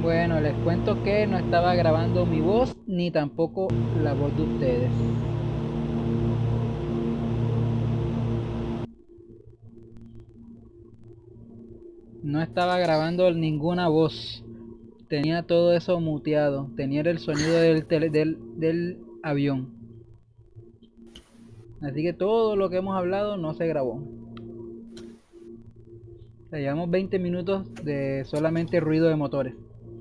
Bueno, les cuento que no estaba grabando mi voz ni tampoco la voz de ustedes. No estaba grabando ninguna voz. Tenía todo eso muteado. Tenía el sonido del avión. Así que todo lo que hemos hablado no se grabó. O sea, llevamos 20 minutos de solamente ruido de motores.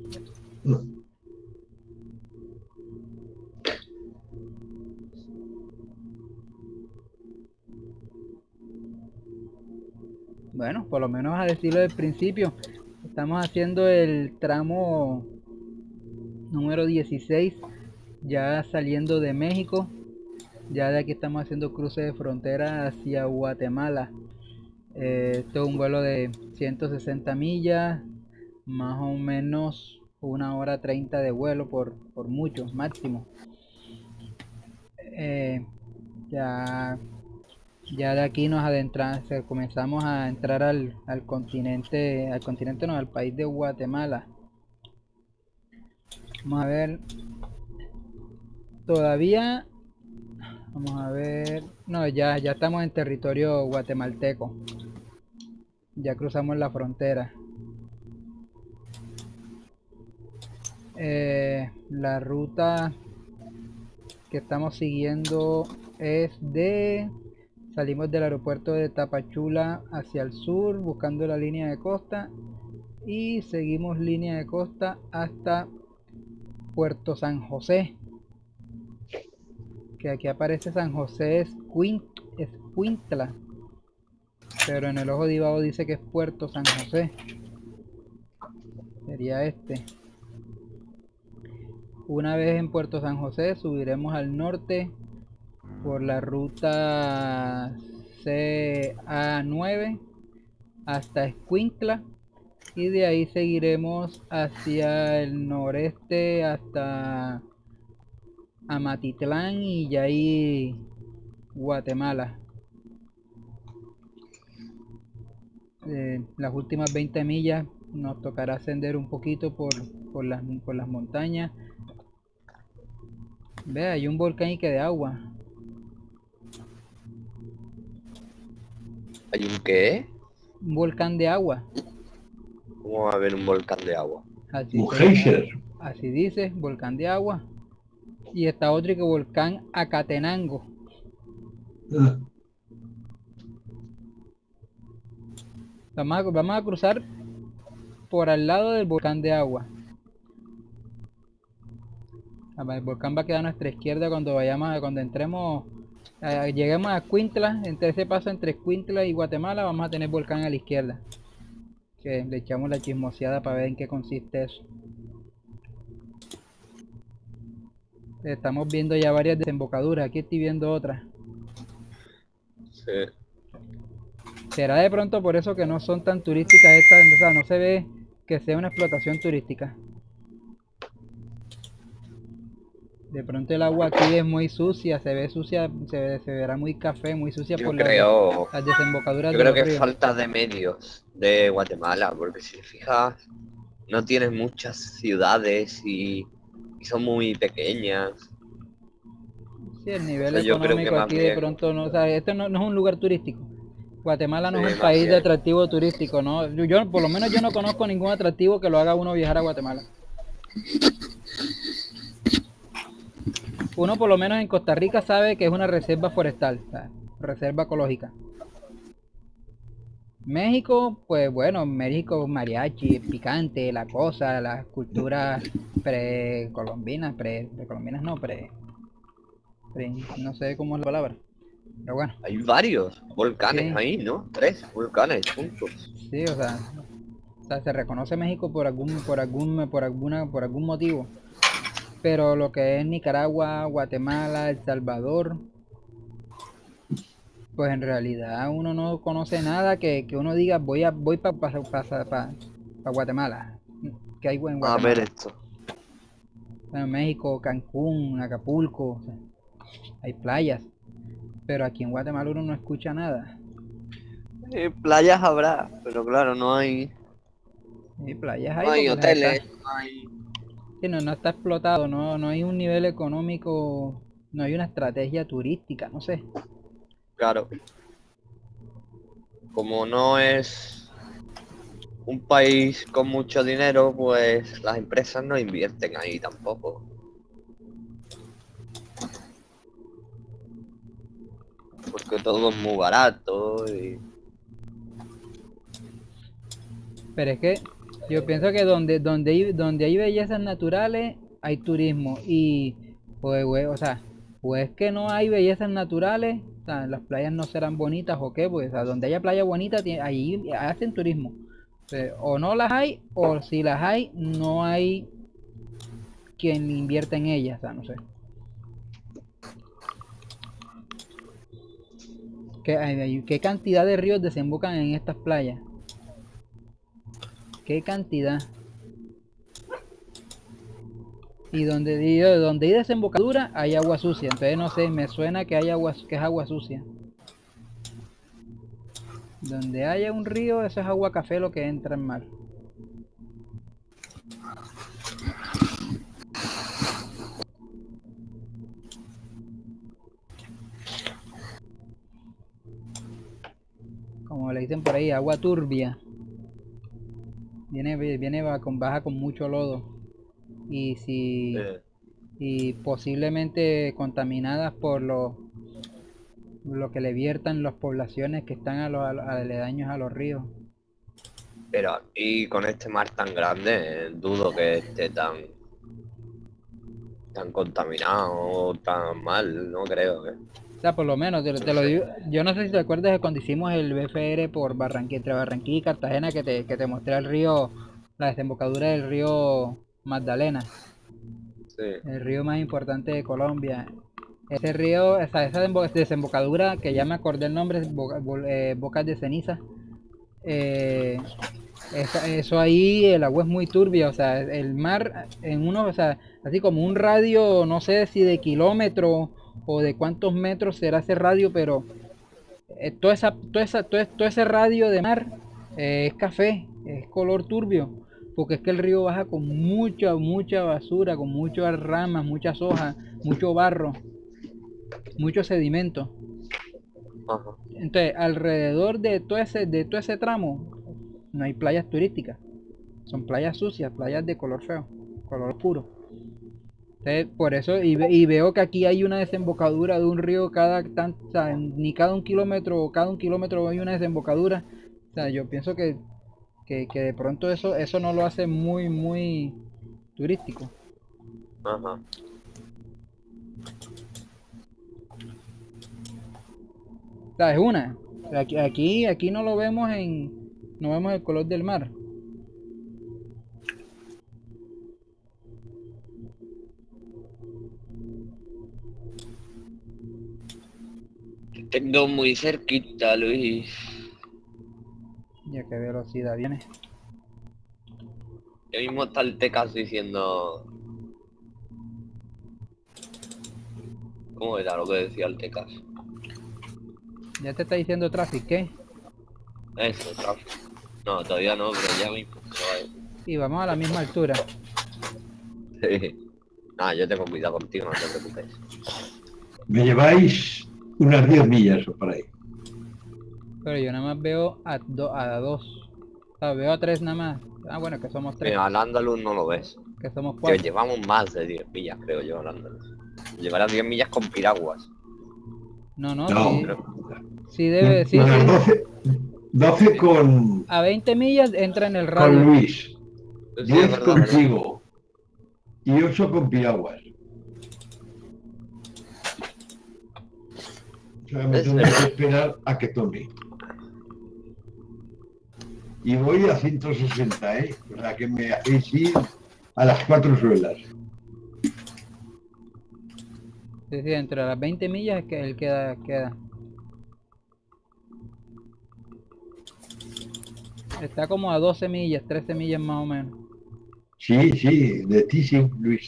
Bueno, por lo menos a decirlo del principio, estamos haciendo el tramo número 16, ya saliendo de México. Ya de aquí estamos haciendo cruce de frontera hacia Guatemala. Esto es un vuelo de 160 millas, más o menos 1 hora 30 de vuelo por mucho, máximo. Eh, ya, ya de aquí nos adentramos, comenzamos a entrar al continente no, al país de Guatemala. Vamos a ver, todavía, vamos a ver, no, ya estamos en territorio guatemalteco. Ya cruzamos la frontera. La ruta que estamos siguiendo es salimos del aeropuerto de Tapachula hacia el sur buscando la línea de costa y seguimos línea de costa hasta Puerto San José, que aquí aparece San José Escuintla, pero en el ojo de Ibao dice que es Puerto San José. Sería este. Una vez en Puerto San José subiremos al norte por la ruta CA9 hasta Escuintla y de ahí seguiremos hacia el noreste hasta Amatitlán y ya ahí Guatemala. Las últimas 20 millas nos tocará ascender un poquito por las montañas. Ve, hay un volcán y que de agua. ¿Hay un qué? Un volcán de agua. ¿Cómo va a haber un volcán de agua? Así se llama, así dice, volcán de agua. Y está otro que volcán Acatenango. Vamos a cruzar por al lado del volcán de agua. El volcán va a quedar a nuestra izquierda cuando entremos, lleguemos a Escuintla. Entre ese paso entre Escuintla y Guatemala vamos a tener volcán a la izquierda. Que le echamos la chismoseada para ver en qué consiste eso. Estamos viendo ya varias desembocaduras. Aquí estoy viendo otra. Sí. ¿Será de pronto por eso que no son tan turísticas estas? O sea, no se ve que sea una explotación turística. De pronto el agua aquí es muy sucia, se ve sucia, se verá muy café, muy sucia Yo por creo, las desembocaduras yo de creo los que es ríos. falta de medios de Guatemala, porque si te fijas, no tienes muchas ciudades y son muy pequeñas. Sí, el O nivel sea, yo creo que económico más aquí de bien, pronto no, o sea, esto no es un lugar turístico. Guatemala sí, no es un más país de bien. atractivo turístico, ¿no? Por lo menos yo no conozco ningún atractivo que lo haga uno viajar a Guatemala. Uno por lo menos en Costa Rica sabe que es una reserva forestal, o sea, reserva ecológica. México, pues bueno, México, mariachi, picante, la cosa, las culturas precolombinas, precolombinas no, no sé cómo es la palabra, pero bueno, Hay varios volcanes sí, ahí, ¿no? 3 volcanes juntos. sí, o sea, se reconoce México por algún motivo, pero lo que es Nicaragua, Guatemala, El Salvador, pues en realidad uno no conoce nada que uno diga voy para Guatemala, que hay en A ver Guatemala. esto. Bueno, México, Cancún, Acapulco, o sea, hay playas, pero aquí en Guatemala uno no escucha nada. Playas habrá, pero claro, no hay. Y playas No hay hay porque las está. hoteles, no hay... Sí, no, no está explotado, no hay un nivel económico, no hay una estrategia turística, no sé. Claro, como no es un país con mucho dinero, pues las empresas no invierten ahí tampoco. Porque todo es muy barato y... Pero es que yo pienso que donde hay bellezas naturales, hay turismo. Y, pues, o sea, pues que no hay bellezas naturales, o sea, las playas no serán bonitas o qué, pues, o sea, donde haya playa bonita, ahí hacen turismo. O no las hay, o si las hay, no hay quien invierta en ellas, o sea, no sé. ¿Qué cantidad de ríos desembocan en estas playas? ¿Qué cantidad? Y donde hay desembocadura hay agua sucia. Entonces no sé, me suena que hay agua, que es agua sucia. Donde haya un río, eso es agua café lo que entra en mar. Como le dicen por ahí, agua turbia. Baja con mucho lodo. Y si eh, y posiblemente contaminadas por lo que le viertan las poblaciones que están a los aledaños a los ríos. pero aquí con este mar tan grande, dudo que esté tan contaminado, tan mal, no creo que... O sea, por lo menos, No te lo sé. digo, yo no sé si te acuerdas de cuando hicimos el BFR por Barranquilla, entre Barranquilla y Cartagena, que te mostré el río, la desembocadura del río Magdalena, Sí, el río más importante de Colombia. Ese río, esa desembocadura, que ya me acordé el nombre, Bocas de Ceniza, eh, eso ahí, el agua es muy turbia, o sea, el mar en uno, o sea, así como un radio, no sé si de kilómetro o de cuántos metros será ese radio, pero todo ese radio de mar es café, es color turbio, porque es que el río baja con mucha basura, con muchas ramas, muchas hojas, mucho barro, mucho sedimento. ajá, Entonces, alrededor de todo ese tramo, no hay playas turísticas, son playas sucias, playas de color feo, color oscuro. Entonces, por eso, y veo que aquí hay una desembocadura de un río o sea, ni cada un kilómetro o cada un kilómetro hay una desembocadura. O sea, yo pienso que de pronto eso no lo hace muy turístico. ajá. O sea, es una. O sea, aquí no vemos el color del mar. Tengo muy cerquita, Luis. ¿Y a qué velocidad viene? Yo mismo está el Tecas diciendo... ¿Cómo era lo que decía el Tecas? Ya te está diciendo tráfico, ¿qué? Eso, tráfico. No, todavía no, pero ya mismo se va a decir. Y vamos a la misma altura. Sí. Nada, yo tengo cuidado contigo, no te preocupes. Me lleváis unas 10 millas o por ahí. Pero yo nada más veo a dos. O sea, veo a tres nada más. Ah, bueno, que somos tres. Mira, al Andaluz no lo ves. Que somos Que cuatro. llevamos más de 10 millas, creo yo, al Andaluz. Llevarás 10 millas con piraguas. No, no, No, sí. Sí debe, sí, unas sí. 12 A 20 millas entra en el con radio. Luis, Sí, es 10 verdad, verdad. contigo y 8 con Piraguas. O sea, me Es tengo que verdad. esperar a que tome. Y voy a 160, ¿eh? O sea, que me hacéis ir a las 4 suelas. Sí, sí, entre las 20 millas es que él queda. Está como a 12 millas, 13 millas más o menos. Sí, sí, de ti sí, Luis.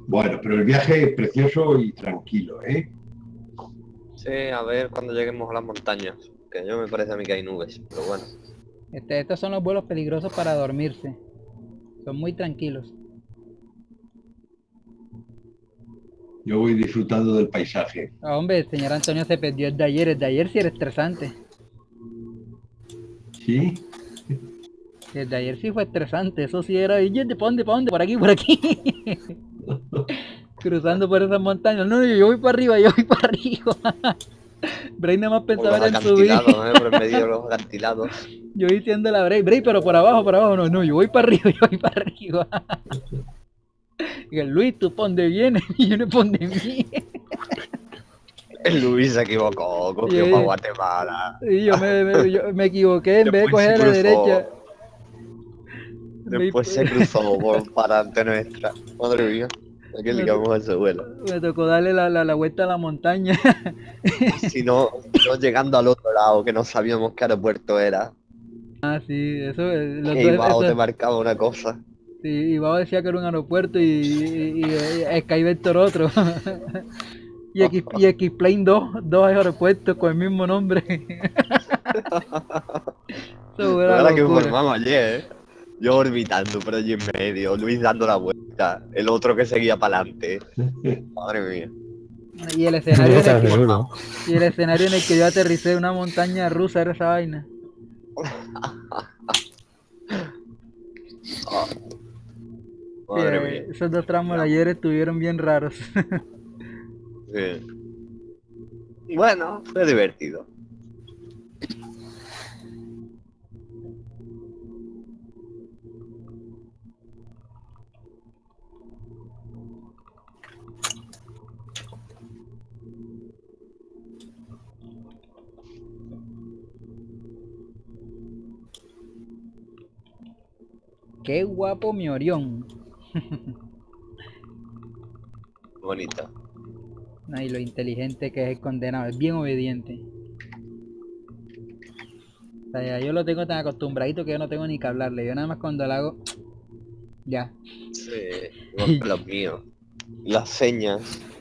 Bueno, pero el viaje precioso y tranquilo, ¿eh? Sí, a ver cuando lleguemos a las montañas. Que yo me parece a mí que hay nubes, pero bueno. Estos son los vuelos peligrosos para dormirse. Son muy tranquilos. Yo voy disfrutando del paisaje. Ah, hombre, el señor Antonio se perdió el de ayer. El de ayer sí era estresante. ¿Sí? El de ayer sí fue estresante. Eso sí era. ¿Y ¿para dónde? ¿Para dónde? Por aquí, por aquí. Cruzando por esas montañas. No, yo voy para arriba, yo voy para arriba. Bray nada más Por pensaba los era en subir. acantilados, por el medio de los acantilados. Yo diciendo la Bray, pero por abajo, por abajo. No, no, yo voy para arriba, yo voy para arriba. Y el Luis, ¿tú por dónde vienes? Y yo no por dónde vienes. El Luis se equivocó, cogió Sí. para Guatemala. Y yo me equivoqué, en vez de Después se coger a la cruzó. derecha. Después se cruzó por parante nuestra. Madre mía, aquí ligamos a ese vuelo. Me tocó darle la vuelta a la montaña. Si no, no llegando al otro lado, que no sabíamos qué aeropuerto era. Ah, sí, eso, los Que dos, Ibao te eso, marcaba una cosa. sí, Ibao decía que era un aeropuerto y Skyvector otro. Y X-Plane dos aeropuertos con el mismo nombre. Eso era Ahora que locura. formamos ayer, yo orbitando por allí en medio, Luis dando la vuelta, el otro que seguía para adelante. Madre mía. Y el escenario en el que, Seguro. y el escenario en el que yo aterricé, una montaña rusa, era esa vaina. Madre Sí, mía. esos dos tramos de ayer estuvieron bien raros. Sí. Bueno, fue divertido. Qué guapo mi Orión. Bonito. Ay, lo inteligente que es el condenado, es bien obediente. O sea, ya yo lo tengo tan acostumbradito que yo no tengo ni que hablarle. Yo nada más cuando lo hago, ya. Sí, igual que los míos. Las señas.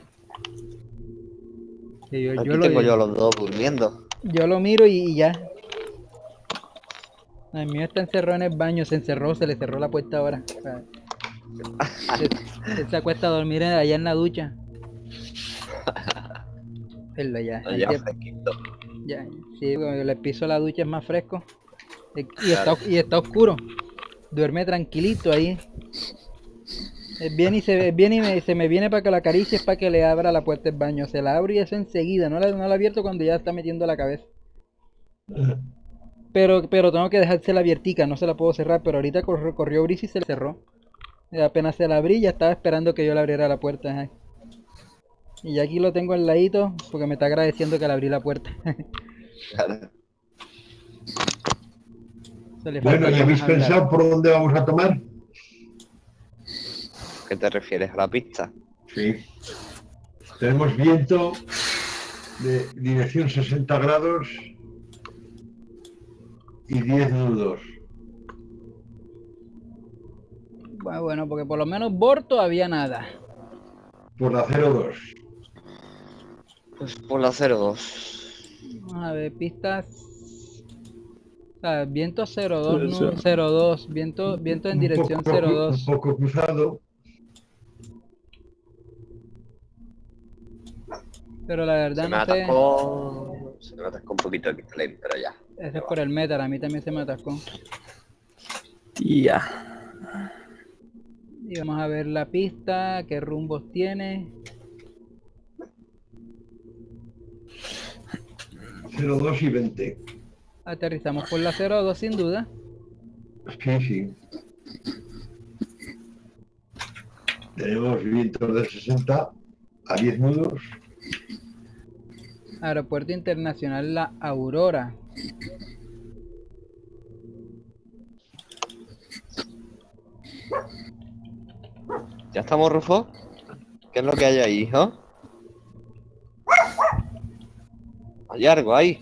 Sí, yo, Aquí yo tengo yo lo, los dos durmiendo. yo lo miro y ya. El mío está encerrado en el baño, se encerró, se le cerró la puerta ahora. O sea, él se acuesta a dormir allá en la ducha. Verlo ya. hay Allá que- fresquito. ya, sí, cuando le piso la ducha es más fresco. Claro. Y está oscuro. Duerme tranquilito ahí. Viene y se me viene para que la acaricie, es para que le abra la puerta del baño. Se la abro y eso enseguida. No la abierto cuando ya está metiendo la cabeza. Pero tengo que dejársela abiertica, no se la puedo cerrar. Pero ahorita corrió brisa y se la cerró. Apenas se la abrí, ya estaba esperando que yo le abriera la puerta. Ajá. Y ya aquí lo tengo al ladito porque me está agradeciendo que le abrí la puerta. Claro. Se le Bueno, falta ¿ya habéis más hablar. pensado por dónde vamos a tomar? ¿Qué te refieres a la pista? Sí. Tenemos viento de dirección 60 grados y 10 nudos. Bueno, porque por lo menos Bor todavía nada. Por la 02. Pues por la 02. Vamos a ver, pistas. O sea, viento 02, Sí, no, sí. 02, viento en dirección Un 02. poco cruzado. Pero la verdad Se me no sé. atascó. Se me atascó un poquito el claim, pero ya. Ese es por el metal, a mí también se me atascó. Ya. Y vamos a ver la pista, qué rumbos tiene. 02 y 20. Aterrizamos por la 02 sin duda. Sí, sí. Tenemos vientos de 60 a 10 nudos. Aeropuerto Internacional La Aurora. ¿Ya estamos, Rufo? ¿Qué es lo que hay ahí, hijo? Hay algo ahí.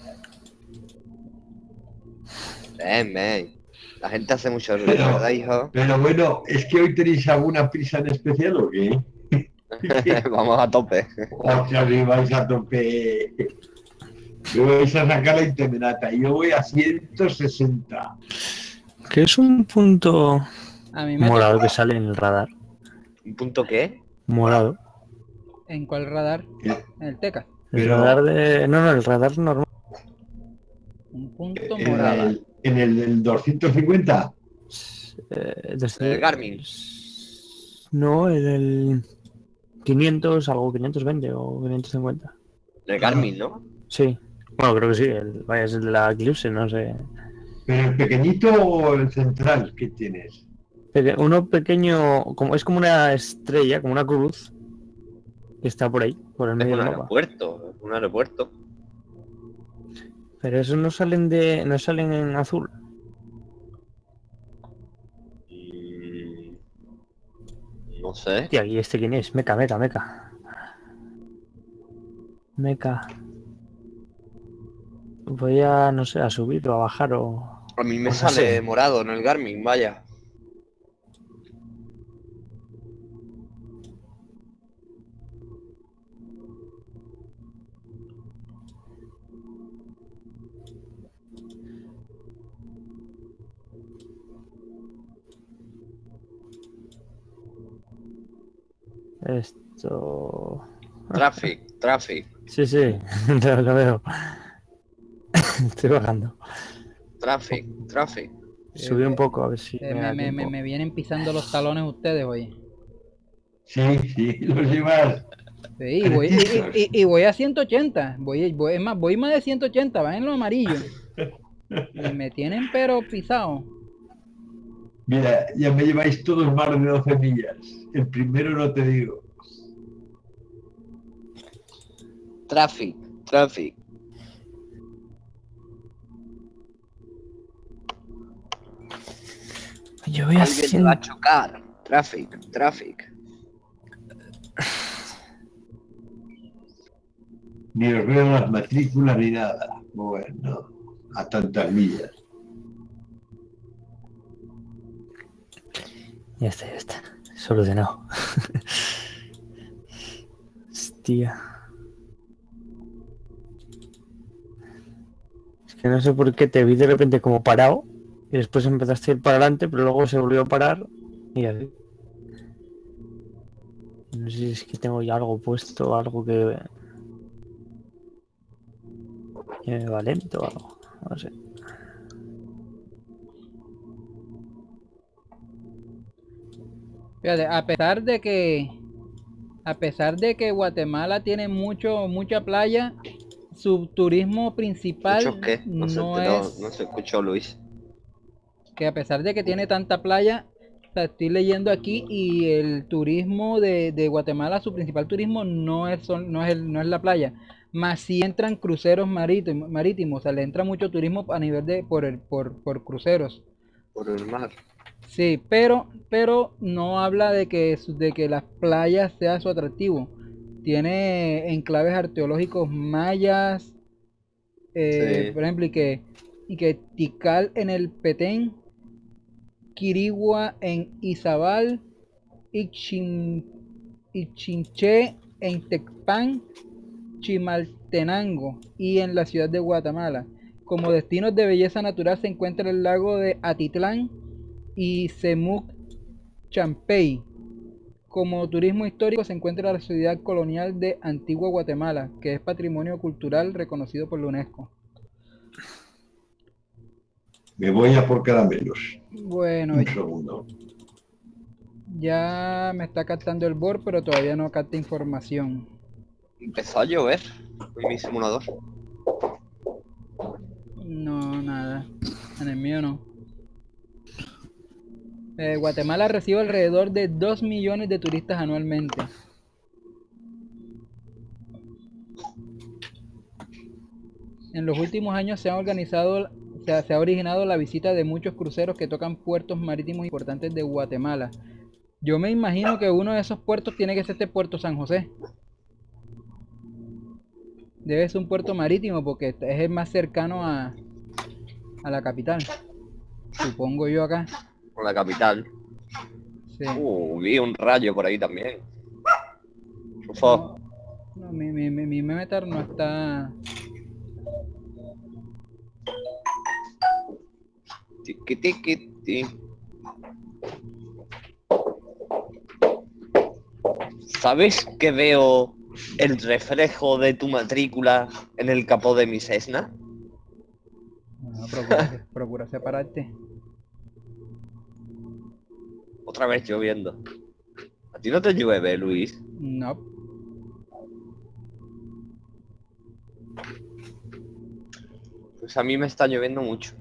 Ven. La gente hace mucho ruido, ¿verdad, hijo? Pero bueno, ¿es que hoy tenéis alguna prisa en especial o qué? Vamos a tope. Hostia, si vais a tope. Me vais a sacar la interminata. Yo voy a 160. Que es un punto A mí me morado toca. que sale en el radar. ¿Un punto qué? Morado. ¿En cuál radar? En el Teca. El Pero- radar de. No, el radar normal. Un punto En morado. el del 250. Desde El Garmin. No, el 500, algo 520 o 550. El Garmin, ¿no? Sí. Bueno, creo que sí. Vaya, es el de la Eclipse, no sé. ¿Pero el pequeñito o el central que tienes? Uno pequeño, es como una estrella, como una cruz, que está por ahí, por el Es medio un del mapa. aeropuerto. Es un aeropuerto. Pero esos no salen en azul. Mm, No sé. Hostia, ¿y este quién es? Meca. Voy a, no sé, a subir o a bajar o... A mí me No sale sé. morado en el Garmin, vaya. Esto... Traffic. Sí, lo veo. Estoy bajando. Traffic. Subí un poco a ver si me da Me tiempo. vienen pisando los talones ustedes, oye. Sí, los llevas. Sí, y voy a 180. Es más, voy más de 180. Va en lo amarillo. Y me tienen pero pisado. Mira, ya me lleváis todos más de 12 millas. El primero no te digo. Traffic. Yo voy a Alguien te va a chocar. Traffic. Ni os veo las matrículas ni nada. Bueno, a tantas millas. Ya está. Solucionado. Hostia. Es que no sé por qué te vi de repente como parado y después empezaste a ir para adelante, pero luego se volvió a parar y así. No sé si es que tengo ya algo puesto, algo que me va lento o algo. No sé. Fíjate, a pesar de que Guatemala tiene mucha playa, su turismo principal ¿Muchos qué? No se escuchó, Luis. que a pesar de que tiene tanta playa, o sea, estoy leyendo aquí y el turismo de Guatemala, su principal turismo no es la playa, más si entran cruceros marítimos, o sea, le entra mucho turismo a nivel de por cruceros. Por el mar. Sí, pero no habla de que las playas sea su atractivo. Tiene enclaves arqueológicos mayas, Sí. por ejemplo, y que Tikal en el Petén, Quirigua en Izabal, Ichinché en Tecpan, Chimaltenango y en la ciudad de Guatemala. Como destinos de belleza natural se encuentra el lago de Atitlán y Semuc Champey. Como turismo histórico se encuentra la ciudad colonial de Antigua Guatemala, que es patrimonio cultural reconocido por la UNESCO. Me voy a por caramelos. Bueno, Un segundo. ya me está captando el board, pero todavía no capta información. Empezó a llover en mi simulador. No, nada. En el mío no. Guatemala recibe alrededor de 2 millones de turistas anualmente. En los últimos años se ha originado la visita de muchos cruceros que tocan puertos marítimos importantes de Guatemala. Yo me imagino que uno de esos puertos tiene que ser este Puerto San José. Debe ser un puerto marítimo porque es el más cercano a la capital. Supongo yo acá. Con la capital. Sí. Vi un rayo por ahí también. Por favor. No, mi Memetar no está... Tiqui, tiqui, ti. ¿Sabes que veo el reflejo de tu matrícula en el capó de mi Cessna? No, procura separarte. Otra vez lloviendo. ¿A ti no te llueve, Luis? No. Pues a mí me está lloviendo mucho.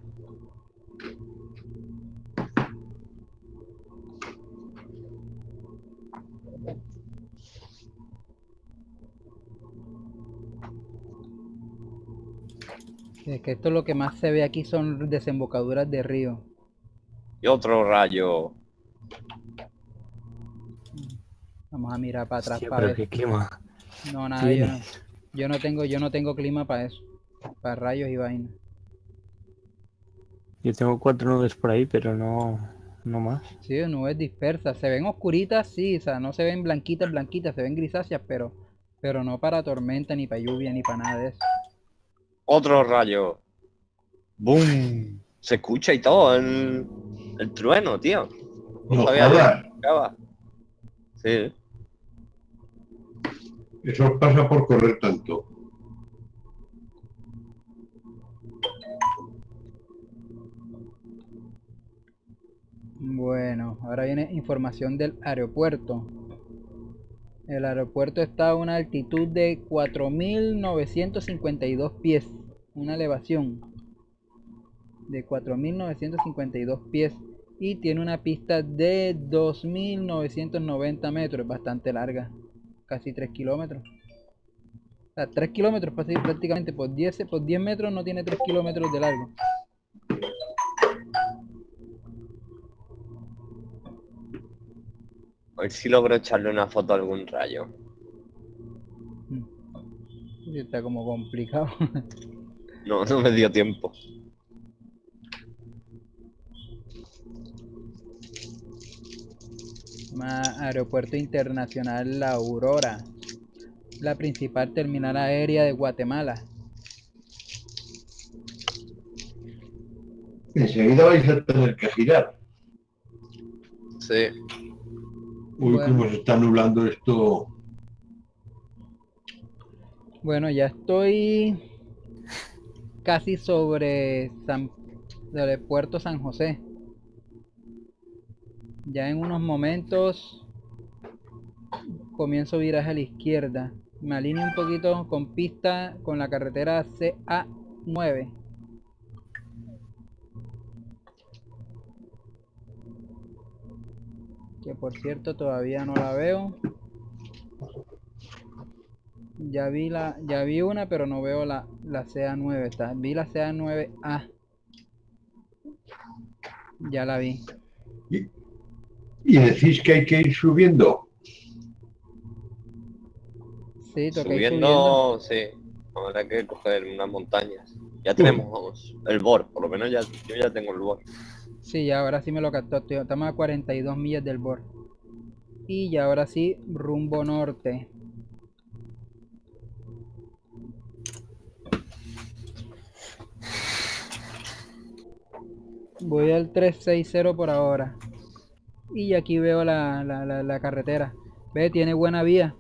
Es que esto lo que más se ve aquí son desembocaduras de río. Y otro rayo. Vamos a mirar para atrás Hostia, para pero ver. qué clima No, nada, tienes. yo no tengo clima para eso. Para rayos y vainas. Yo tengo 4 nubes por ahí, pero no más. Sí, nubes dispersas. Se ven oscuritas, sí, o sea, no se ven blanquitas, se ven grisáceas, pero no para tormenta, ni para lluvia, ni para nada de eso. Otro rayo. ¡Bum! Se escucha y todo el trueno, tío. No sabía yo que jodas. escuchaba. Sí. Eso pasa por correr tanto. Bueno, ahora viene información del aeropuerto. El aeropuerto está a una altitud de 4.952 pies, una elevación de 4.952 pies y tiene una pista de 2.990 metros, bastante larga, casi 3 kilómetros. O sea, 3 kilómetros prácticamente por 10 metros no tiene 3 kilómetros de largo. A ver si logro echarle una foto a algún rayo. Sí, está como complicado. No, no me dio tiempo. Aeropuerto Internacional La Aurora, la principal terminal aérea de Guatemala. Enseguida vais a tener que girar. Sí. Uy, Bueno. cómo se está nublando esto. Bueno, ya estoy casi sobre Puerto San José. Ya en unos momentos comienzo viraje a la izquierda. Me alineo un poquito con pista con la carretera CA9. Que por cierto todavía no la veo. Ya vi una, pero no veo la CA9. Vi la CA9A. Ya la vi. Y decís que hay que ir subiendo. Sí, toca ir subiendo. Subiendo, sí. Habrá que coger unas montañas. Ya tenemos el BOR, por lo menos yo ya tengo el BOR. Sí, ya ahora sí me lo captó. Estamos a 42 millas del bord. Y ya ahora sí, rumbo norte. Voy al 360 por ahora. Y aquí veo la carretera. Ve, tiene buena vía.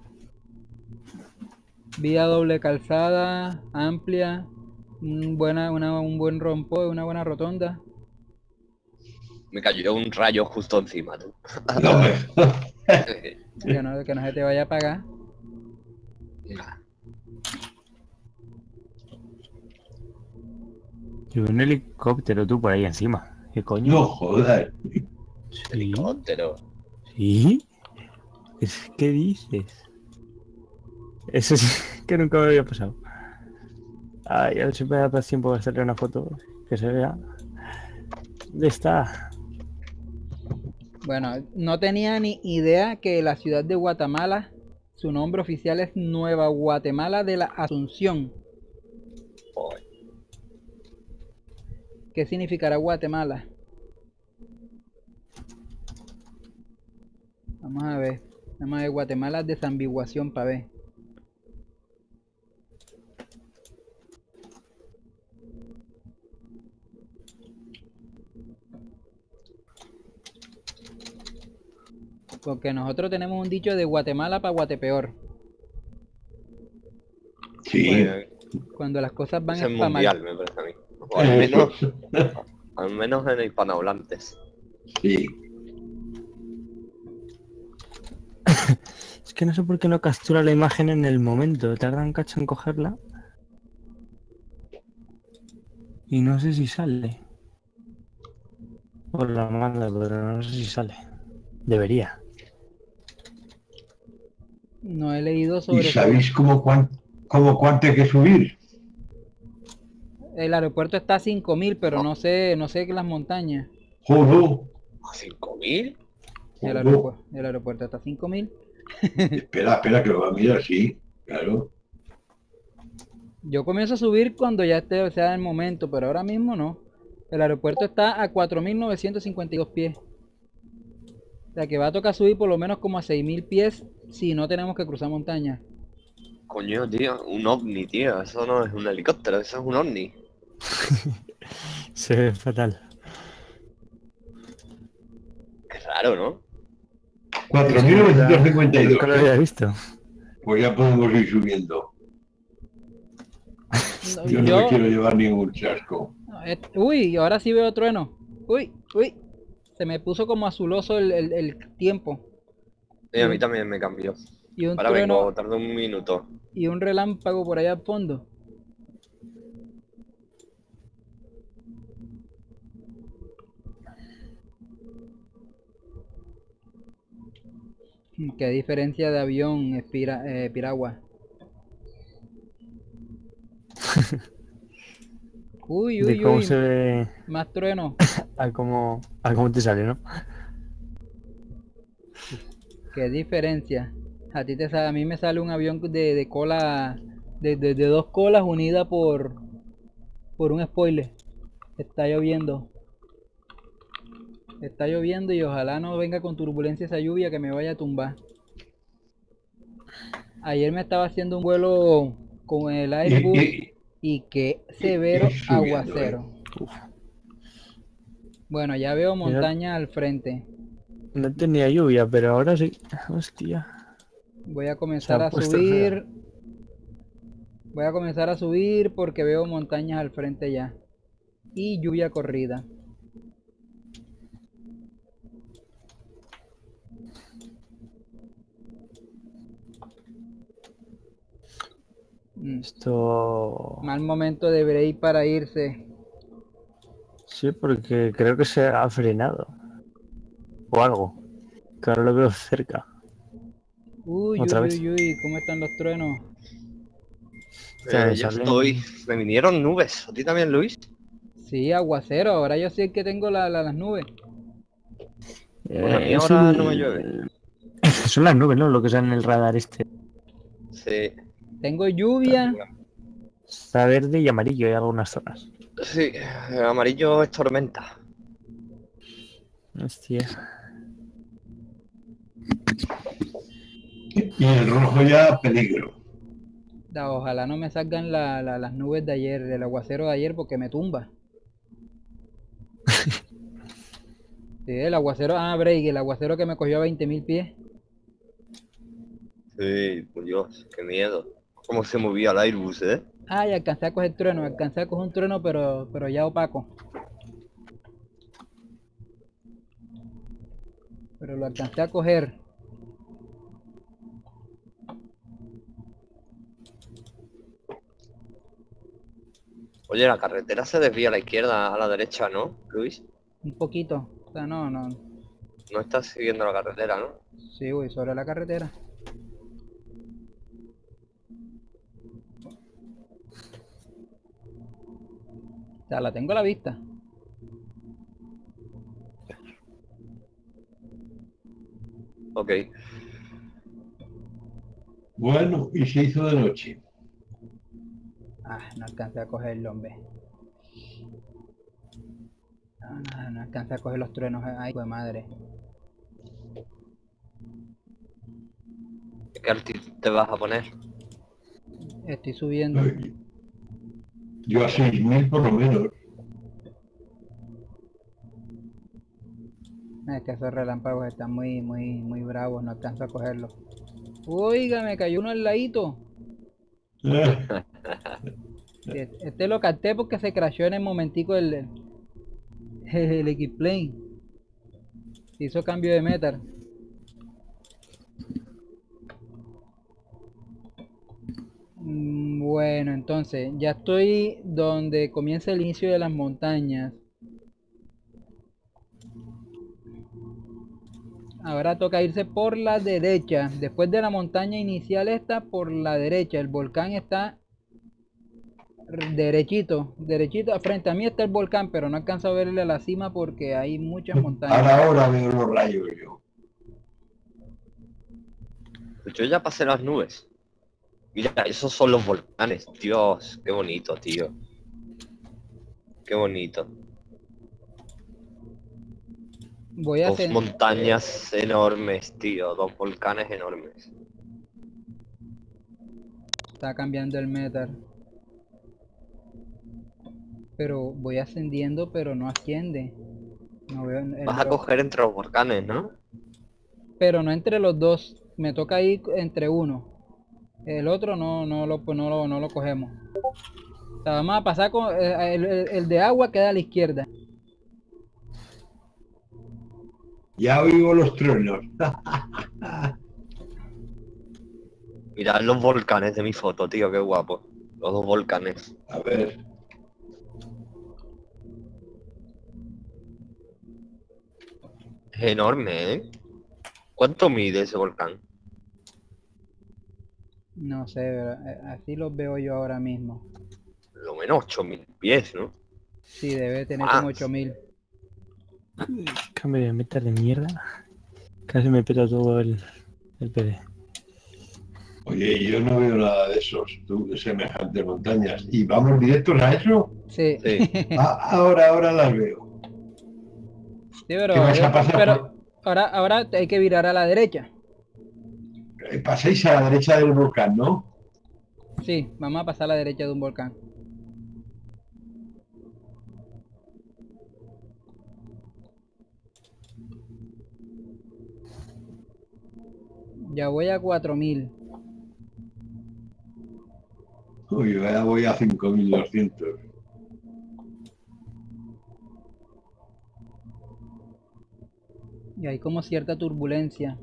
Vía doble calzada, amplia. Un buen rompo, una buena rotonda. Me cayó un rayo justo encima, tú. No me... Que no se te vaya a apagar. Yo veo un helicóptero tú por ahí encima. ¿Qué coño? No jodas. Helicóptero. ¿Sí? ¿Qué dices? Eso sí que nunca me había pasado. Ay, a ver si me da tiempo de hacerle una foto que se vea. ¿Dónde está? Bueno, no tenía ni idea que la ciudad de Guatemala, su nombre oficial es Nueva Guatemala de la Asunción. Joder. ¿Qué significará Guatemala? Vamos a ver. Nada más de Guatemala desambiguación para ver. Porque nosotros tenemos un dicho de Guatemala para Guatepeor. Sí. Cuando las cosas van Ese es es pa' mal. mundial, me parece a mí. O al menos en hispanohablantes. Sí. Es que no sé por qué no captura la imagen en el momento. Tarda un cacho en cogerla. Y no sé si sale. Por la manda, pero no sé si sale. Debería. No he leído ¿Y sobre eso. sabéis cuánto hay que subir? El aeropuerto está a 5000, pero no sé que las montañas. Jodo. ¿A 5.000? El aeropuerto está a 5000. Espera, que lo va a mirar, sí. Claro. Yo comienzo a subir cuando ya sea el momento, pero ahora mismo no. El aeropuerto está a 4952 pies. O sea que va a tocar subir por lo menos como a 6000 pies si no tenemos que cruzar montaña. Coño, tío, un ovni, tío. Eso no es un helicóptero, eso es un ovni. Se ve fatal. Qué raro, ¿no? 4.952. Nunca lo había visto. Pues ya podemos ir subiendo. No, Yo no me quiero llevar ningún chasco. Uy, ahora sí veo trueno. Uy. Se me puso como azuloso el tiempo. Y a mí también me cambió. Y un Ahora trueno vengo, tardó un minuto. y un relámpago por allá al fondo. Qué diferencia de avión, Piragua. De cómo se ve Más trueno. a cómo te sale, ¿no? Qué diferencia. A mí me sale un avión de cola, de dos colas unidas por un spoiler. Está lloviendo. Está lloviendo y ojalá no venga con turbulencia esa lluvia que me vaya a tumbar. Ayer me estaba haciendo un vuelo con el Airbus y qué severo subiendo, aguacero. Bueno, ya veo montaña al frente. No tenía lluvia, pero ahora sí. Hostia. Voy a comenzar Se ha a puesto subir. feo. Voy a comenzar a subir porque veo montañas al frente ya. Y lluvia corrida. Esto... Mal momento de break para irse. Sí, porque creo que se ha frenado. O algo. Que ahora lo veo cerca. Uy, Otra vez. ¿cómo están los truenos? Ya Yo salen- estoy. Me vinieron nubes. ¿A ti también, Luis? Sí, aguacero, ahora yo sí que tengo las nubes. Pues a mí es ahora no me llueve. Son las nubes, ¿no? Lo que sale en el radar este. Sí. Tengo lluvia. Está verde y amarillo en algunas zonas. Sí, amarillo es tormenta. Hostia. Y el rojo ya peligro. Ojalá no me salgan las nubes de ayer, del aguacero de ayer, porque me tumba. Sí, el aguacero, break, el aguacero que me cogió a 20.000 pies. Sí, por Dios, qué miedo. Cómo se movía el Airbus, ¿eh? Y alcancé a coger trueno, alcancé a coger un trueno, pero ya opaco. Pero lo alcancé a coger. Oye, la carretera se desvía a la izquierda, a la derecha, ¿no, Luis? Un poquito. O sea, no. No estás siguiendo la carretera, ¿no? Sí, voy sobre la carretera. O sea, la tengo a la vista. Ok. Bueno, y se hizo de noche. No alcancé a cogerlo, hombre. No alcancé a coger los truenos. Ay, de madre. ¿Qué altitud te vas a poner? Estoy subiendo. Ay, yo a 6000 por lo menos. Es que esos relámpagos están muy bravos, no alcanzo a cogerlos. Oiga, me cayó uno al ladito. Este lo capté porque se crashó en el momentico el X-Plane. Hizo cambio de metal. Bueno, entonces ya estoy donde comienza el inicio de las montañas. Ahora toca irse por la derecha. Después de la montaña inicial está por la derecha. El volcán está derechito, derechito. Frente a mí está el volcán, pero no alcanzo a verle a la cima porque hay muchas montañas. Ahora veo los rayos yo. Pues yo ya pasé las nubes. Mira, esos son los volcanes. Dios, qué bonito, tío. Qué bonito. Voy a Dos hacer... montañas enormes, tío. Dos volcanes enormes. Está cambiando el metal. Pero voy ascendiendo, pero no asciende. No veo Vas a coger entre los volcanes, ¿no? pero no entre los dos. Me toca ir entre uno. El otro no lo cogemos. O sea, vamos a pasar con el de agua queda a la izquierda. Ya oigo los truenos. Mirad los volcanes de mi foto, tío, qué guapo. Los dos volcanes. A ver. Es enorme, ¿eh? ¿Cuánto mide ese volcán? No sé, pero, así los veo yo ahora mismo. Lo menos 8000 pies, ¿no? Sí, debe tener Ah. como 8000. Cambio de metal de mierda. Casi me peta todo el PD. Oye, yo no veo nada de esos, tú, de semejantes montañas. ¿Y vamos directos a eso? Sí. Sí. Ahora las veo. Sí, pero, ¿Qué vais a pasar? pero ahora hay que virar a la derecha. Paséis a la derecha del volcán, ¿no? Sí, vamos a pasar a la derecha de un volcán. Ya voy a 4000. Uy, ya voy a 5200. Y hay como cierta turbulencia.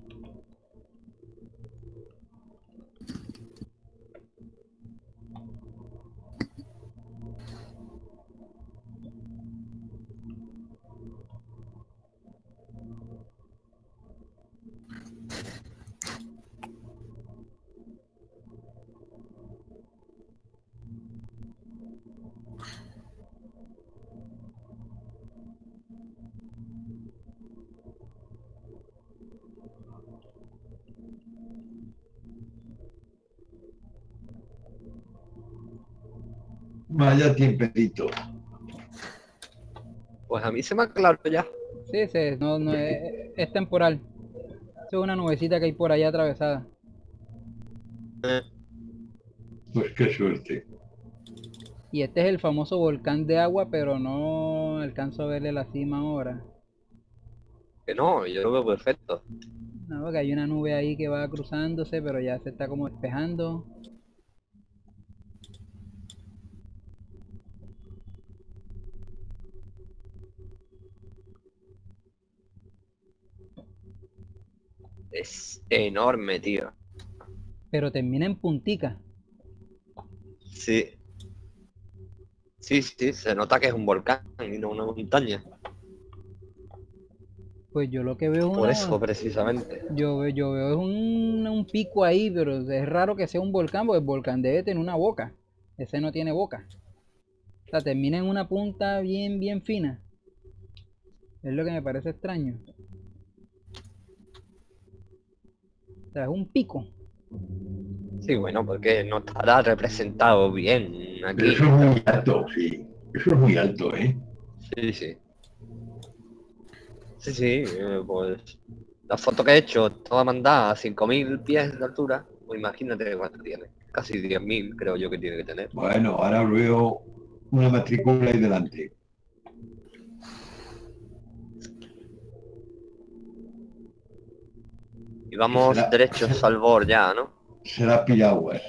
Vaya tiempecito. Pues a mí se me aclaró ya. Sí, no, es temporal. Es una nubecita que hay por allá atravesada. Pues qué suerte. Y este es el famoso volcán de agua, pero no alcanzo a verle la cima ahora. Que no, yo lo veo perfecto. No, porque hay una nube ahí que va cruzándose, pero ya se está como despejando. Es enorme, tío. Pero termina en puntica. Sí. Sí, se nota que es un volcán y no una montaña. Pues yo lo que veo es Por eso, precisamente. yo veo es un pico ahí, pero es raro que sea un volcán, porque el volcán debe tener una boca. Ese no tiene boca. O sea, termina en una punta bien fina. Es lo que me parece extraño. O sea, es un pico. Sí, bueno, porque no estará representado bien Pero aquí. eso es muy alto, sí. Eso es muy alto, ¿eh? Sí. Sí, pues La foto que he hecho, toda mandada a 5.000 pies de altura. Pues imagínate cuánto tiene. Casi 10.000 creo yo que tiene que tener. Bueno, ahora veo una matrícula ahí delante. Y vamos Será- derechos al bord ya, ¿no? Será Piraguas.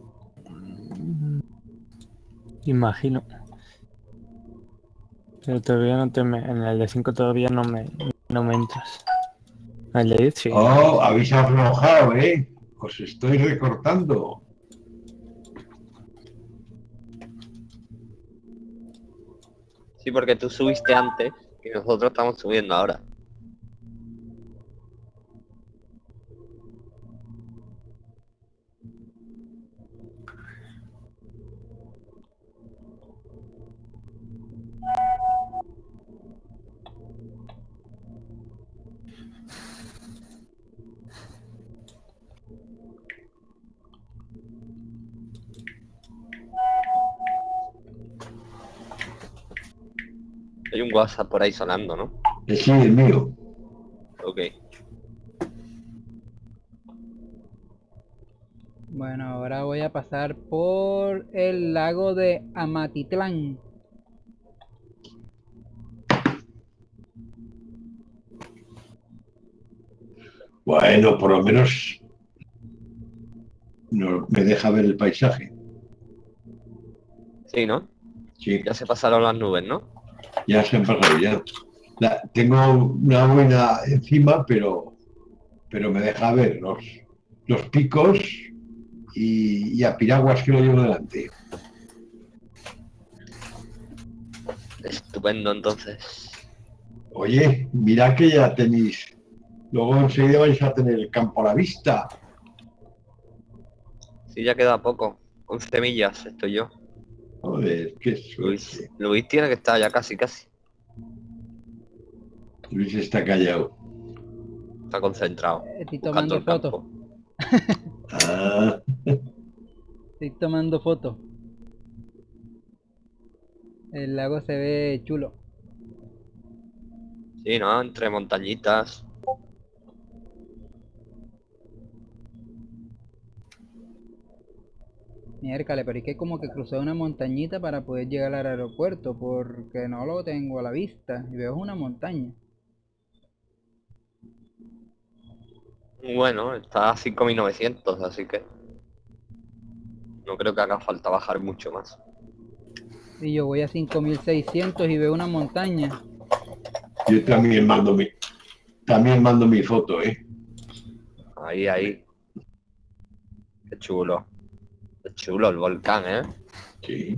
Imagino. Pero todavía no te en el de 5 todavía no me entras. El de 10 sí. Oh, habéis aflojado, ¿eh? Os estoy recortando. Sí, porque tú subiste antes y nosotros estamos subiendo ahora. Hay un WhatsApp por ahí sonando, ¿no? Sí, el mío. Ok. Bueno, ahora voy a pasar por el lago de Amatitlán. Bueno, por lo menos no, me deja ver el paisaje. Sí, ¿no? Sí, Ya se pasaron las nubes, ¿no? ya se han pasado ya. Tengo una buena encima, pero me deja ver los picos y a Piraguas que lo llevo delante. Estupendo, entonces. Oye, mirad que ya tenéis. Luego enseguida vais a tener el campo a la vista. Sí, ya queda poco. 11 millas estoy yo. Joder, qué Luis, suerte. Luis tiene que estar ya casi. Luis está callado. Está concentrado. Estoy Buscando tomando el fotos. campo. Ah, Estoy tomando fotos. El lago se ve chulo. Sí, ¿no? Entre montañitas. Miércale, pero es que como que crucé una montañita para poder llegar al aeropuerto, porque no lo tengo a la vista. Y veo una montaña. Bueno, está a 5.900, así que no creo que haga falta bajar mucho más. Y yo voy a 5600 y veo una montaña. yo también mando mi foto, ¿eh? Ahí, ahí. Qué chulo. Qué chulo el volcán, ¿eh? Sí.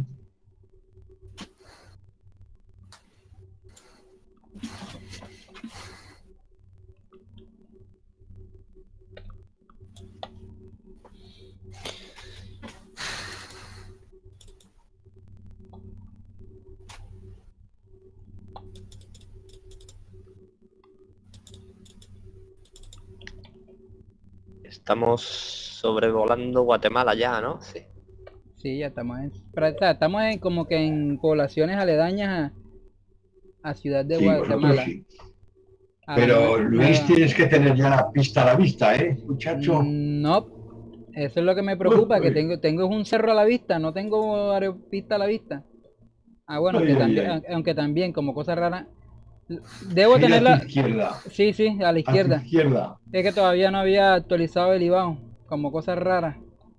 Estamos sobrevolando Guatemala ya, ¿no? Sí. Sí, ya estamos estamos como que en poblaciones aledañas a Ciudad de Sí, vosotros Guatemala. sí. A la Pero Luis, nueva. tienes que tener ya la pista a la vista, ¿eh, muchacho? No, eso es lo que me preocupa, que Uy, tengo un cerro a la vista, no tengo pista a la vista. Ah, bueno, ay, ay, ay. aunque también como cosa rara, debo Gira a tu tenerla, izquierda. sí, sí, a la A tu izquierda. izquierda. Es que todavía no había actualizado el IBAO, como cosas raras.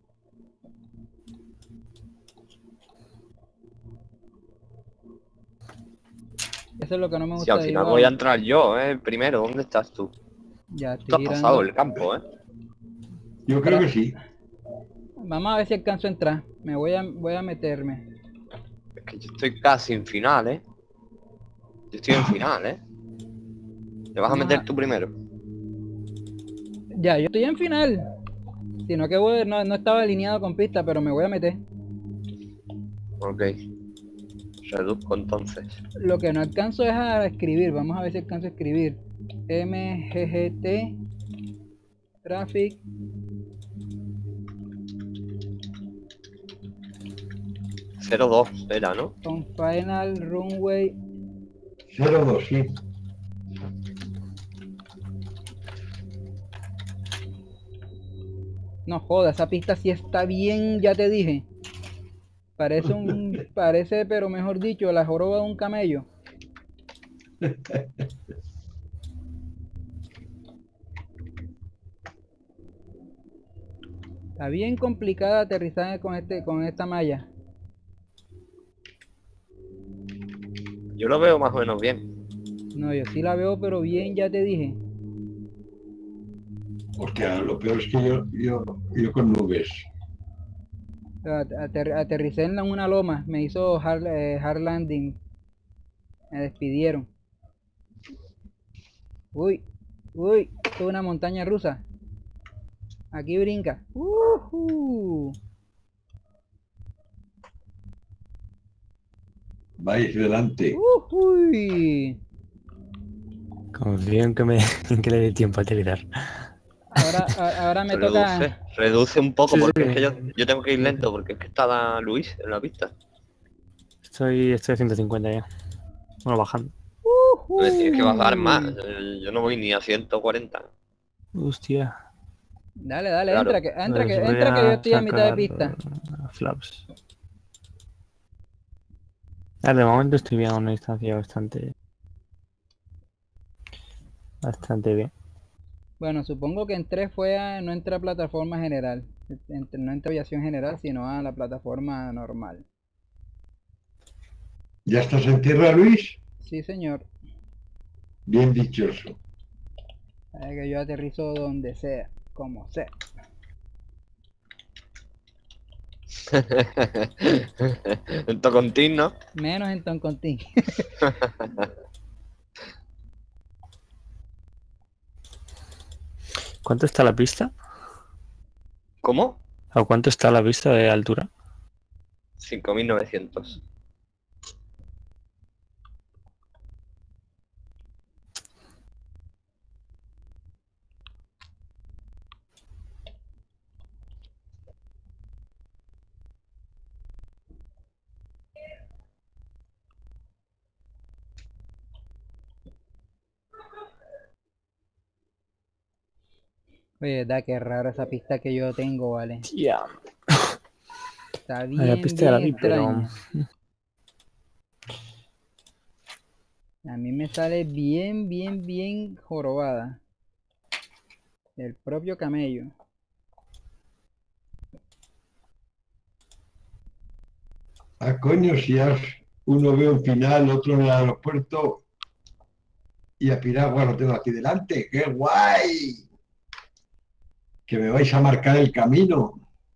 Eso es lo que no me Si gusta al de final IBAO. voy a entrar yo, ¿eh? Primero, ¿dónde estás tú? Ya Tú estoy has pasado girando. el campo, ¿eh? Yo creo que sí. Vamos a ver si alcanzo a entrar. Voy a meterme. Es que yo estoy casi en final, ¿eh? Yo estoy en final, ¿eh? ¿Te vas a Vamos meter tú primero? Ya, yo estoy en final. Sino que no estaba alineado con pista, pero me voy a meter. Ok. Reduzco entonces. Lo que no alcanzo es a escribir. Vamos a ver si alcanzo a escribir. MGGT Traffic 0-2 era, ¿no? on Final Runway 0-2, sí. No joda, esa pista sí está bien, ya te dije. Parece, pero mejor dicho, la joroba de un camello. Está bien complicada aterrizar con esta malla. Yo lo veo más o menos bien. No, yo sí la veo, pero bien, ya te dije. Hostia, lo peor es que yo con nubes. Aterricé en una loma, me hizo hard landing, me despidieron. Uy, uy, esto es una montaña rusa. Aquí brinca. Vais delante. Uy. Confío en que, en que le dé tiempo a aterrizar. Ahora me toca. Reduce un poco Sí, porque sí. es que yo tengo que ir lento porque es que está Luis en la pista. Estoy a 150 ya. Bueno, bajando. Me tienes que bajar más. Uy. Yo no voy ni a 140. Hostia. Dale, dale, Claro. Pues voy entra que yo a estoy a mitad de sacar pista. flaps. De momento estoy bien a una distancia bastante bien. Bueno, supongo que entré no entré a plataforma general. No entré a aviación general, sino a la plataforma normal. ¿Ya estás en tierra, Luis? Sí, señor. Bien dichoso. Sabe que yo aterrizo donde sea, como sea. En Tocontín, ¿no? Menos en Toncontín. ¿Cuánto está la pista? ¿Cómo? ¿A cuánto está la pista de altura? 5.900. Oye, da que raro esa pista que yo tengo, ¿vale? Tía. Está La bien, pista de la bien vi, pero... extraña. A mí me sale bien, bien, bien jorobada. El propio camello. Ah, coño, si ya uno ve un final, otro en el aeropuerto y a Piragua lo tengo aquí delante. ¡Qué guay! Que me vais a marcar el camino.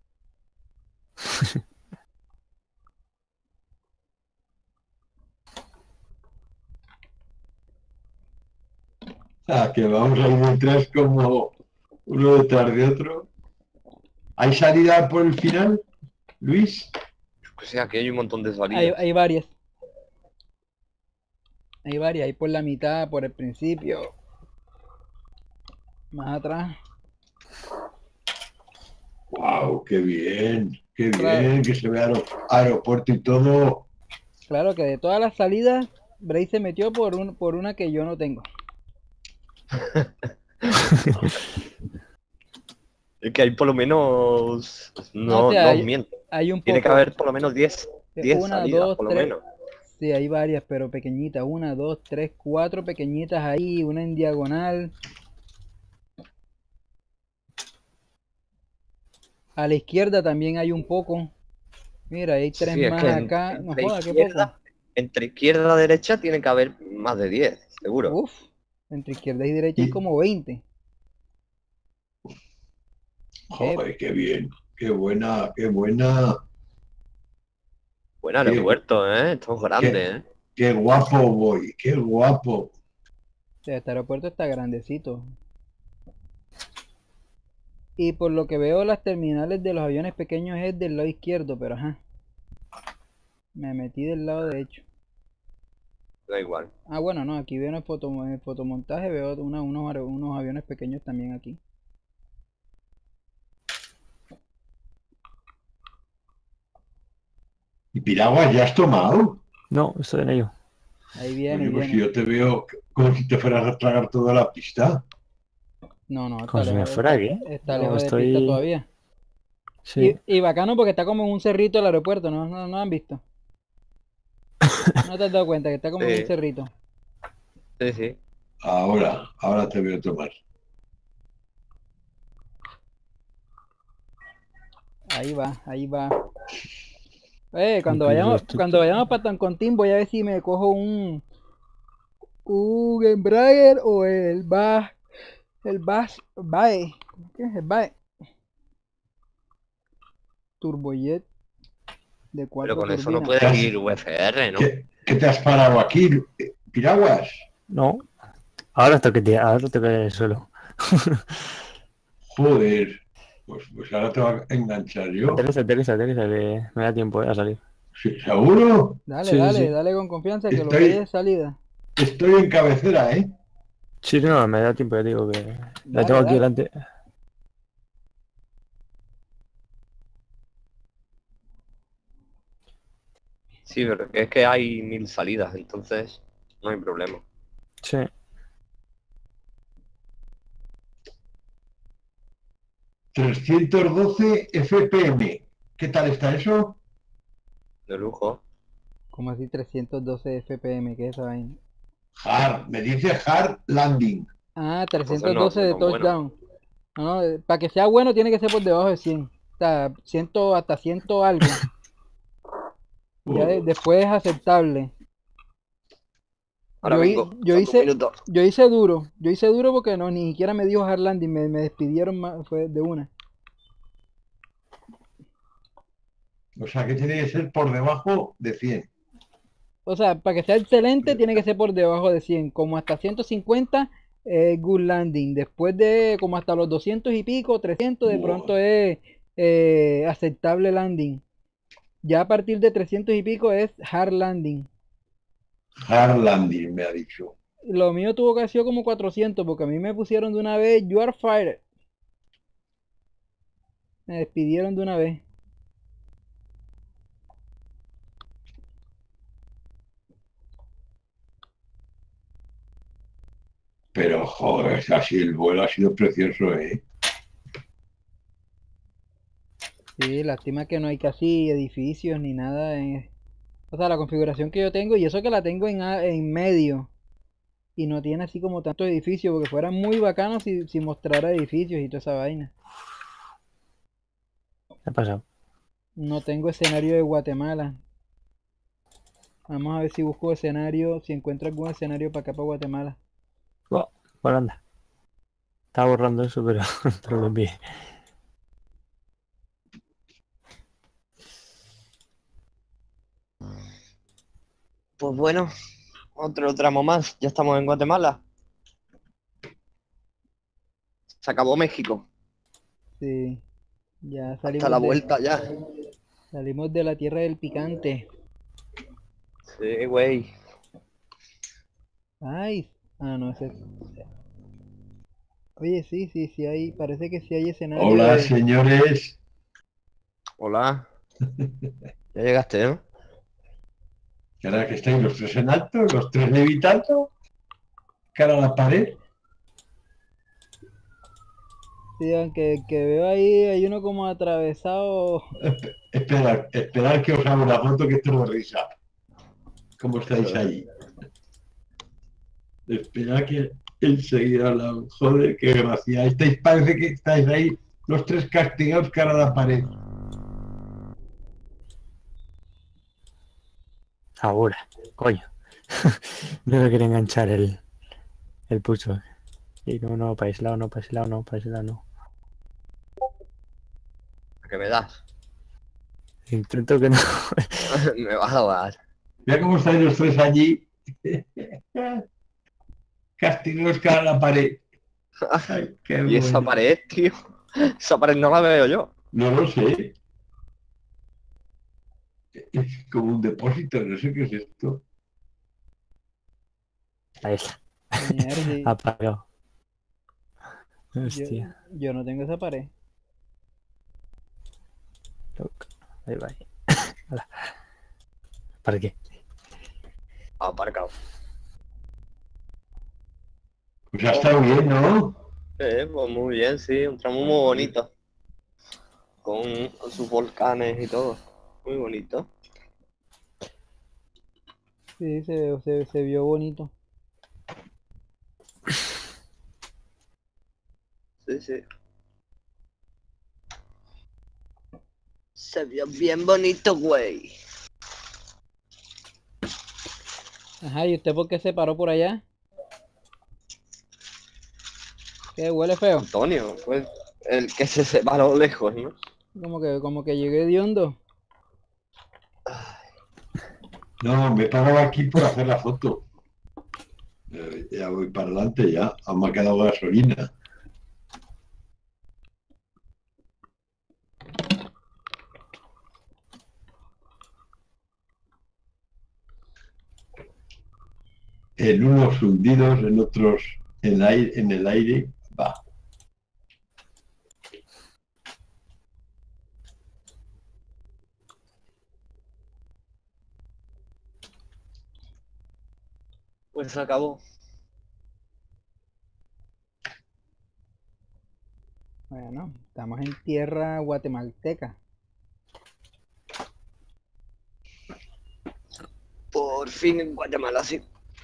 Ah, que vamos a ir detrás como uno detrás de otro. ¿Hay salida por el final, Luis? O sea, aquí hay un montón de salidas. Hay varias. Hay varias. Hay por la mitad, por el principio. Más atrás. ¡Wow! ¡Qué bien! ¡Qué Claro, bien! Que se vea aeropuerto y todo. claro que de todas las salidas, Bray se metió por una que yo no tengo. Es que hay por lo menos... No, o sea, no miento. hay un Tiene que poco. haber por lo menos 10 Una, salidas, dos, por lo tres. menos. Sí, hay varias, pero pequeñitas. 1, 2, 3, 4 pequeñitas ahí. Una en diagonal. A la izquierda también hay un poco. Mira, hay 3 Sí, es más que acá. No joda, qué poco. entre izquierda y derecha tiene que haber más de 10, seguro. Uf, entre izquierda y derecha hay Y, como 20. joder, qué bien. ¡Qué buena! ¡Qué buena! Buen ¡Qué, aeropuerto, ¿eh? Esto es grande, ¿eh? qué guapo voy! ¡Qué guapo! Este aeropuerto está grandecito. Y por lo que veo, las terminales de los aviones pequeños es del lado izquierdo, pero ajá. Me metí del lado derecho. Da igual. Ah, bueno, no, aquí veo en el fotomontaje, veo unos aviones pequeños también aquí. ¿Y Piragua ya has tomado? No, estoy en ello. Ahí viene, Oye, pues viene. yo te veo como si te fueras a tragar toda la pista. No, Como si me fuera aquí. está No, lejos de pista estoy... todavía. Sí. Y bacano porque está como en un cerrito el aeropuerto, ¿no han visto? ¿No te has dado cuenta que está como en un Sí, cerrito? sí, sí. Ahora te veo tomar. Ahí va, ahí va. Incluso esto Cuando vayamos para Tancontín voy a ver si me cojo un Embraer o el Bae. ¿Qué es el Bae? Turbojet de Pero 4 con eso no turbinas. puedes ir UFR, ¿no? ¿Qué te has parado aquí, Piraguas? no. Ahora toca el suelo. Joder, pues ahora te va a enganchar yo. Aterriza, que me da tiempo a salir. Sí, ¿seguro? Dale, Sí, sí, dale, sí. dale con confianza que lo que hay Estoy, es salida. estoy en cabecera, ¿eh? Sí, no, me da tiempo, ya digo que la tengo Dale, aquí dale. delante. Sí, pero es que hay 1000 salidas, entonces no hay problema. Sí. 312 FPM. ¿Qué tal está eso? De lujo. Como así 312 FPM, ¿qué es esa vaina? Hard, me dice hard landing. Ah, Entonces no, 312 no de es bueno. touchdown. No, para que sea bueno tiene que ser por debajo de 100. O sea, 100 hasta 100 algo. Después es aceptable. Ahora vengo, Yo falta un hice, minuto. yo hice duro porque no, ni siquiera me dijo hard landing, me despidieron fue de una. O sea que tiene que ser por debajo de 100. O sea, para que sea excelente tiene que ser por debajo de 100, como hasta 150 good landing. Después de como hasta los 200 y pico, 300 de Buah. pronto es aceptable landing. Ya a partir de 300 y pico es hard landing. Hard landing, me ha dicho. Lo mío tuvo que haber sido como 400 porque a mí me pusieron de una vez you are fired. Me despidieron de una vez. Pero joder, así el vuelo ha sido precioso, ¿eh? Sí, lástima que no hay casi edificios ni nada. O sea, la configuración que yo tengo, y eso que la tengo en medio, y no tiene así como tantos edificios, porque fuera muy bacano si mostrara edificios y toda esa vaina. ¿Qué ha pasado? No tengo escenario de Guatemala. Vamos a ver si busco escenario, si encuentro algún escenario para acá, para Guatemala. Oh, bueno, anda. Estaba borrando eso, pero te lo envié. Pues bueno, otro tramo más. Ya estamos en Guatemala. Se acabó México. Sí, ya Hasta la vuelta ya. salimos de la tierra del picante. Sí, güey. Ay, no, ese. Oye, sí hay, parece que sí hay escenario Hola, de. señores. Hola. Ya llegaste, ¿no? Y ahora que estáis los tres en alto, los tres levitando, cara a la pared. Sí, aunque que veo ahí, hay uno como atravesado. Esperad que os haga una foto que esto no es risa. ¿Cómo estáis ahí? Esperad que enseguida la... Joder, qué gracia. Parece que estáis ahí los tres castigados cara a la pared. Ahora, coño. No me quiere enganchar el pulso. Y no, para ese lado, no, para ese lado, no, para ese lado, no. ¿A qué me das? Intento que no. Me vas a dar. Mira cómo estáis los tres allí. Castigados cara a la pared. Ay, qué ¿Y esa bueno. pared, tío? Esa pared no la veo yo. No lo sé. Es como un depósito, no sé qué es esto. Ahí está. Mierda, sí, Apagado. yo, Hostia. yo no tengo esa pared. Loco. Ahí va. Hola. ¿Para qué? Aparcado. Pues ha estado bien, ¿no? Pues muy bien, sí. Un tramo muy bonito. con sus volcanes y todo. Muy bonito. Sí, se vio bonito. Sí, sí. Se vio bien bonito, güey. Ajá, ¿y usted por qué se paró por allá? ¿Qué huele feo? Antonio, pues, el que se separó lejos, ¿no? Como que llegué hediondo. No, me he parado aquí por hacer la foto. Ya voy para adelante ya. Aún me ha quedado gasolina. En unos hundidos, en otros en el aire. Va. Pues se acabó. Bueno, estamos en tierra guatemalteca. Por fin en Guatemala, sí.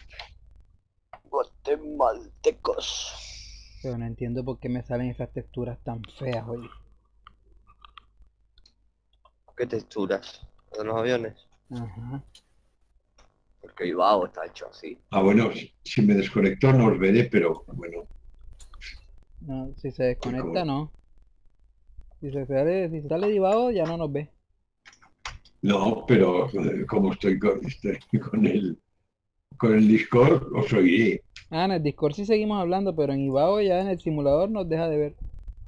Guatemaltecos. Pero no entiendo por qué me salen esas texturas tan feas, oye. ¿Qué texturas? ¿De los aviones? Ajá. Porque Ibao está hecho así. Ah, bueno, si me desconecto no os veré, pero bueno, No, si se desconecta, como- no. Si sale divado, ya no nos ve. no, pero como estoy con el Discord, os oiré. Ah, en el Discord sí seguimos hablando, pero en Ibao ya en el simulador nos deja de ver.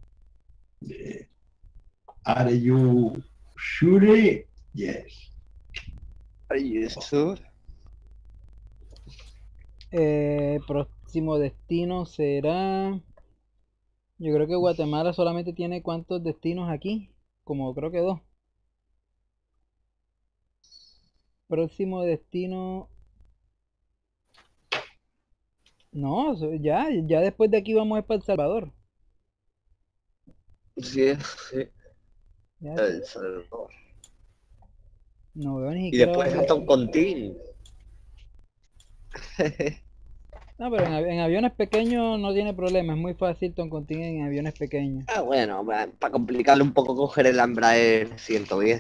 Are you sure? Yes. Ay, eso. Próximo destino será... Yo creo que Guatemala solamente tiene ¿cuántos destinos aquí? Como creo que 2. Próximo destino... No, ya después de aquí vamos a ir para El Salvador. Sí, sí. Ya, El Salvador. no veo ni Y siquiera después dónde... hasta un contín. No, pero en aviones pequeños no tiene problema, es muy fácil Toncontín en aviones pequeños. Ah, bueno, para complicarle un poco coger el Embraer 110.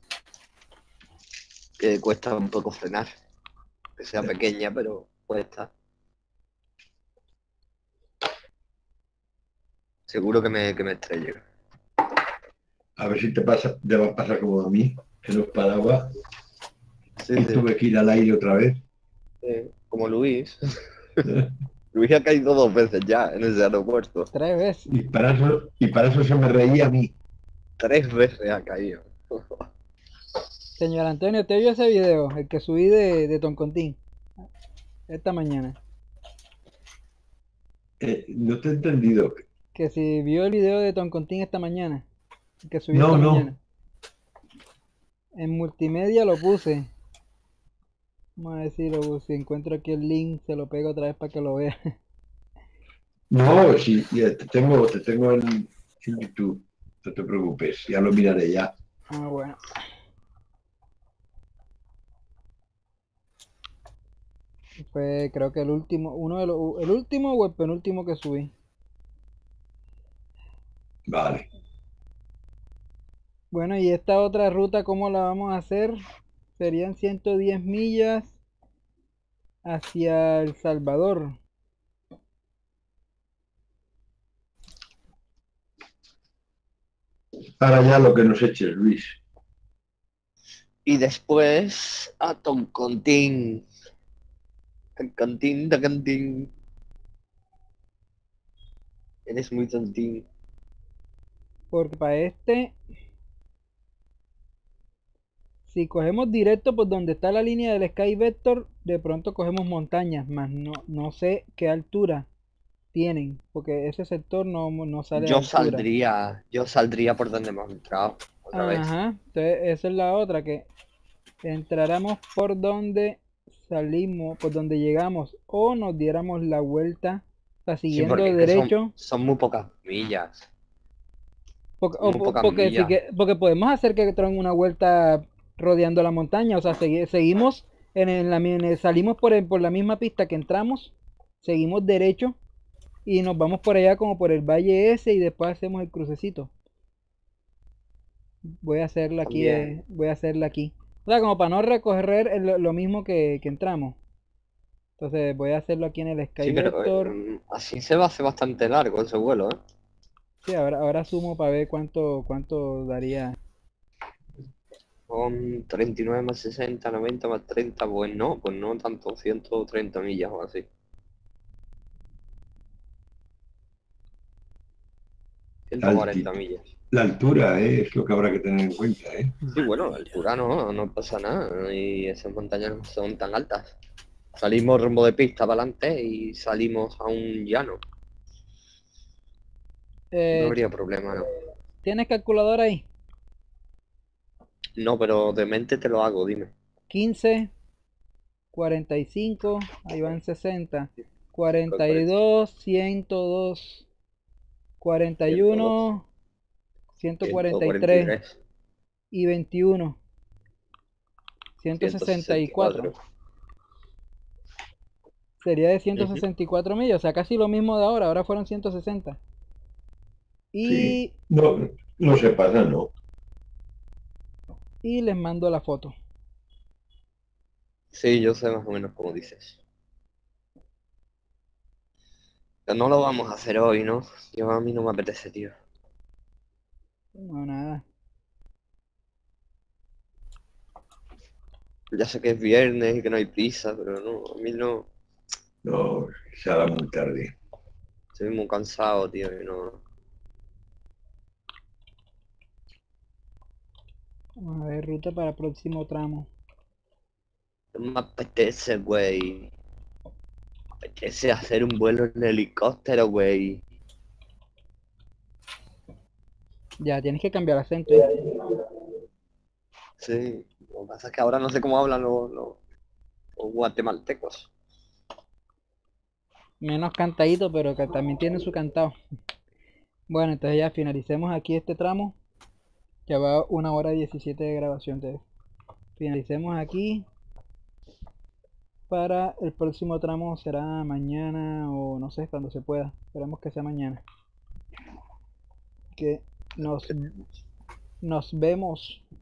Que cuesta un poco frenar. Que sea pequeña, pero cuesta. Seguro que me estrello. A ver si te va a pasar como a mí, que no paraba Sí, y sí. tuve que ir al aire otra vez. Como Luis. Luis ha caído 2 veces ya en ese aeropuerto. 3 veces. Y para eso se me reía a mí. 3 veces ha caído. Señor Antonio, ¿usted vio ese video? El que subí de Toncontín. Esta mañana. No te he entendido. Que si vio el video de Toncontín esta mañana. El que subí No, esta no. mañana. En multimedia lo puse. Vamos a ver si encuentro aquí el link, se lo pego otra vez para que lo vea. No, sí, ya te tengo en YouTube. No te preocupes, ya lo miraré ya. Ah, bueno. Fue creo que el último, el último o el penúltimo que subí. Vale. Bueno, y esta otra ruta, ¿cómo la vamos a hacer? Serían 110 millas hacia El Salvador. Ahora ya lo que nos eches, Luis. Y después a Toncontín. Toncontín, Toncontín. Eres muy tontín. Porque para este, si cogemos directo por donde está la línea del Sky Vector, de pronto cogemos montañas, más no sé qué altura tienen, porque ese sector no sale a Yo altura. saldría por donde hemos entrado otra vez. Ajá, entonces esa es la otra, que entráramos por donde salimos, por donde llegamos, o nos diéramos la vuelta, o sea, Sí, siguiendo porque es que derecho. son muy pocas millas. muy pocas porque, millas. porque podemos hacer que traen una vuelta rodeando la montaña. O sea, seguimos salimos por la misma pista que entramos, seguimos derecho y nos vamos por allá como por el valle ese y después hacemos el crucecito. Voy a hacerla aquí, También. voy a hacerla aquí. O sea, como para no recorrer lo mismo que entramos. Entonces voy a hacerlo aquí en el Sí, pero Skywector. así se va a hacer bastante largo ese vuelo, ¿eh? Sí, ahora sumo para ver cuánto daría. Con 39 más 60, 90 más 30, pues no tanto, 130 millas o así. 140 millas. La altura es lo que habrá que tener en cuenta, ¿eh? Sí, bueno, la altura no pasa nada y esas montañas no son tan altas. Salimos rumbo de pista para adelante y salimos a un llano. No Eh, habría problema, ¿no? ¿Tienes calculadora ahí? No, pero de mente te lo hago, dime. 15, 45, ahí van 60, ¿Cuál parece? 42, 102, 102, 41, 143 143, y 21, 164. 164. Sería de Ujú. 164 millas, o sea, casi lo mismo de ahora fueron 160. Sí. Y, No, no se pasa, ¿no? y les mando la foto. Sí, yo sé más o menos cómo dices. Pero no lo vamos a hacer hoy, ¿no? Yo a mí no me apetece, tío. No, nada. Ya sé que es viernes y que no hay prisa, pero no, a mí no. No, se hará muy tarde. Estoy muy cansado, tío, y no. Vamos a ver, ruta para próximo tramo. No me apetece, güey. Me apetece hacer un vuelo en helicóptero, güey. Ya, tienes que cambiar acento, ¿viste? Sí. Lo que pasa es que ahora no sé cómo hablan los guatemaltecos. Menos cantadito, pero que también tiene su cantado. Bueno, entonces ya finalicemos aquí este tramo. Ya va 1 hora 17 de grabación. Entonces, finalicemos aquí. Para el próximo tramo será mañana o no sé, cuando se pueda. Esperamos que sea mañana. Que nos, nos vemos.